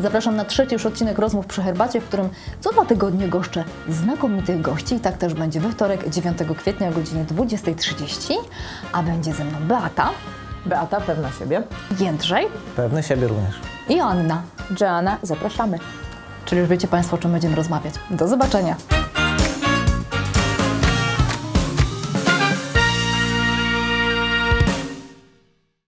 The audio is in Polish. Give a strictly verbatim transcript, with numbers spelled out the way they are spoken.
Zapraszam na trzeci już odcinek Rozmów przy herbacie, w którym co dwa tygodnie goszczę znakomitych gości. I tak też będzie we wtorek, dziewiątego kwietnia o godzinie dwudziestej trzydzieści, a będzie ze mną Beata. Beata, pewna siebie. Jędrzej. Pewny siebie również. I Anna. Joanna, zapraszamy. Czyli już wiecie Państwo, o czym będziemy rozmawiać. Do zobaczenia.